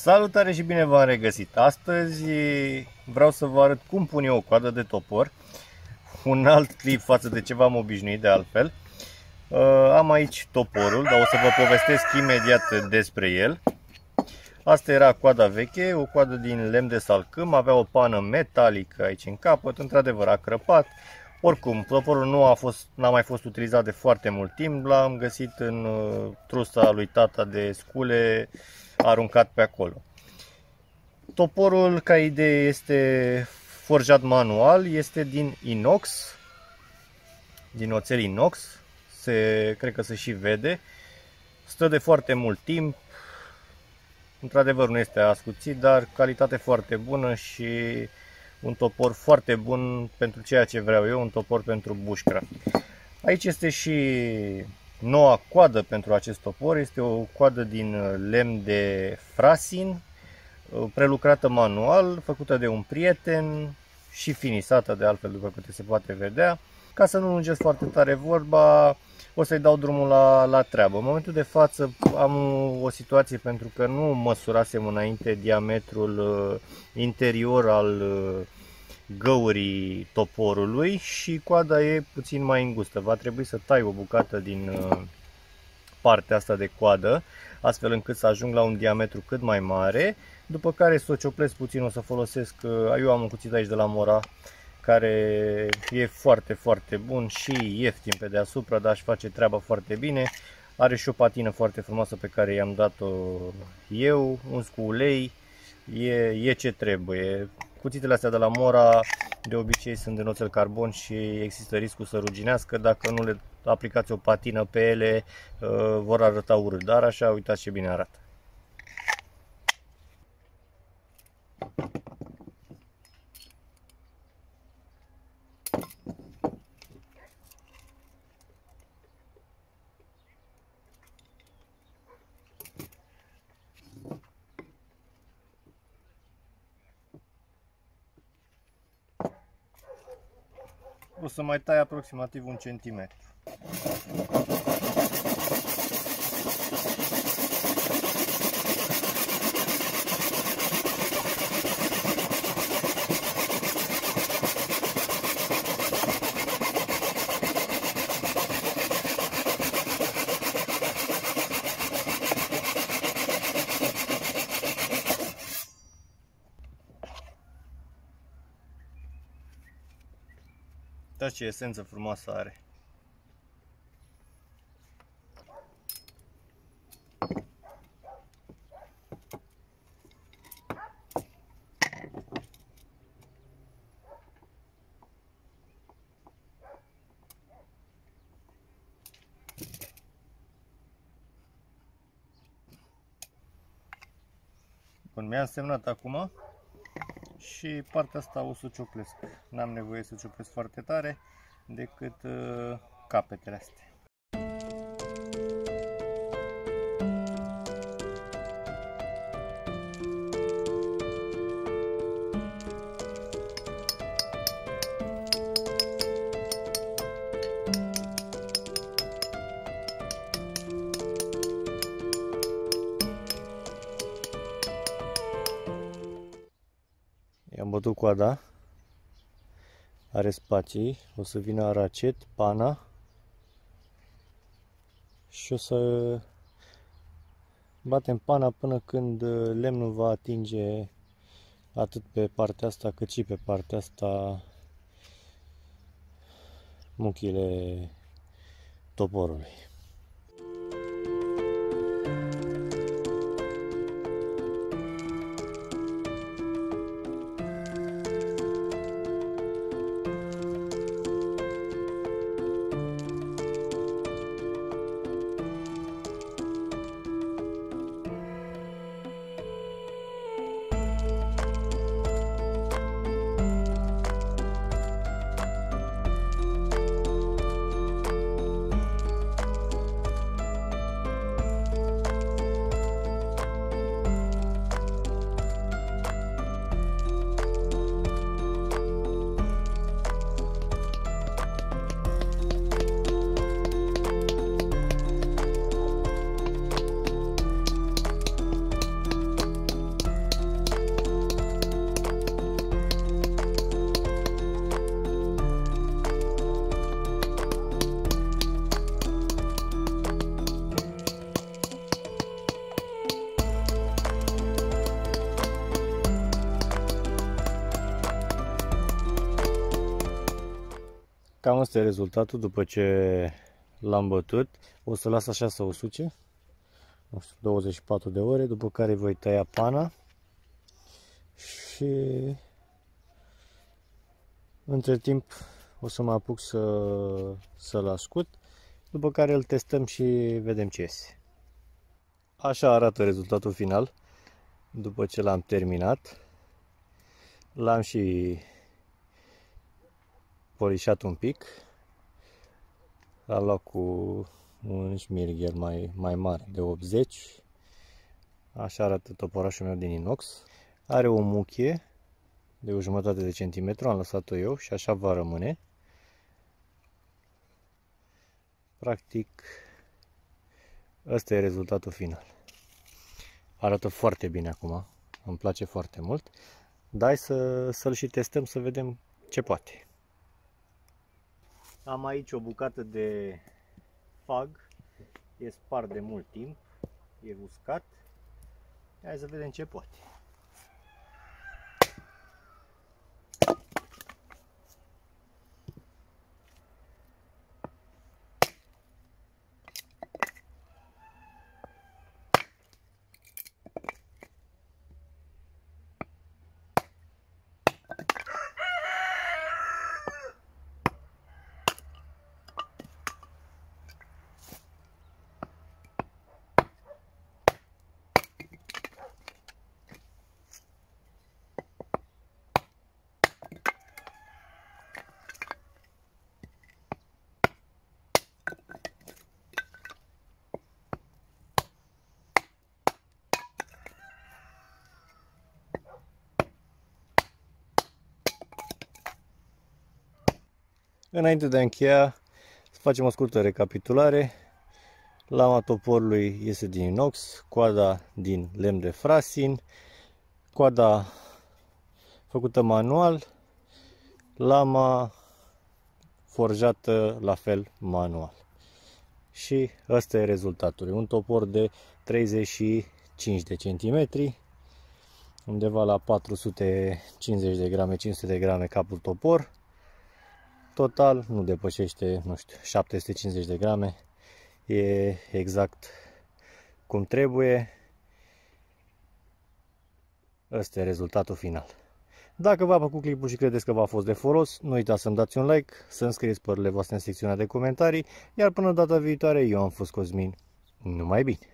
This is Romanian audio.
Salutare și bine v-am regăsit! Astăzi vreau să vă arăt cum pun eu o coadă de topor. Un alt clip față de ce v-am obișnuit de altfel. Am aici toporul, dar o să vă povestesc imediat despre el. Asta era coada veche, o coadă din lemn de salcâm, avea o pană metalică aici în capăt, într-adevăr a crăpat. Oricum, toporul n-a mai fost utilizat de foarte mult timp, l-am găsit în trusa lui tata de scule, aruncat pe acolo. Toporul, ca idee, este forjat manual, este din inox, din oțel inox, cred că se și vede, stă de foarte mult timp, într-adevăr nu este ascuțit, dar calitate foarte bună și un topor foarte bun pentru ceea ce vreau eu, un topor pentru bushcraft. Aici este și noua coadă pentru acest topor, este o coadă din lemn de frasin, prelucrată manual, făcută de un prieten și finisată de altfel, după câte se poate vedea. Ca să nu lungesc foarte tare vorba, o să-i dau drumul la treabă. În momentul de față am o situație pentru că nu măsurasem înainte diametrul interior al găurii toporului și coada e puțin mai îngustă. Va trebui să tai o bucată din partea asta de coadă, astfel încât să ajung la un diametru cât mai mare, după care să o cioplesc puțin. O să folosesc, eu am un cuțit aici de la Mora, care e foarte, foarte bun și ieftin pe deasupra, dar își face treaba foarte bine. Are și o patină foarte frumoasă pe care i-am dat-o eu, uns cu ulei, e ce trebuie. Cuțitele astea de la Mora de obicei sunt din oțel carbon și există riscul să ruginească. Dacă nu le aplicați o patină pe ele, vor arăta urât, dar așa uitați ce bine arată. O să mai tai aproximativ 1 centimetru. Uitați ce esență frumoasă are. Bun, mi-am semnat acum și partea asta o să o cioplesc. N-am nevoie să cioplesc foarte tare decât capetele astea. I-am bătut coada, are spații, o să vină racet, pana și o să batem pana până când lemnul va atinge atât pe partea asta cât și pe partea asta muchile toporului. Cam asta e rezultatul după ce l-am bătut. O să las așa să usuce, nu știu, 24 de ore, după care voi tăia pana și între timp o să mă apuc să-l ascut, după care îl testăm și vedem ce iese. Așa arată rezultatul final după ce l-am terminat. L-am și polișat un pic. L-am luat cu un șmirghel mai mare, de 80. Așa arată toporașul meu din inox. Are o muchie de 1,5 de centimetru, am lăsat-o eu și așa va rămâne. Practic, ăsta e rezultatul final. Arată foarte bine acum, îmi place foarte mult. Dar hai să-l și testăm să vedem ce poate. Am aici o bucată de fag, e spart de mult timp, e uscat. Hai să vedem ce poate. Înainte de a încheia, să facem o scurtă recapitulare. Lama toporului este din inox, coada din lemn de frasin, coada făcută manual, lama forjată la fel manual. Și ăsta e rezultatul. Un topor de 35 de centimetri, undeva la 450 de grame, 500 de grame capul topor. Total nu depășește, nu știu, 750 de grame. E exact cum trebuie. Ăsta e rezultatul final. Dacă v-a plăcut clipul și credeți că v-a fost de folos, nu uitați să-mi dați un like, să-mi scrieți părerile voastre în secțiunea de comentarii, iar până data viitoare, eu am fost Cosmin. Numai bine!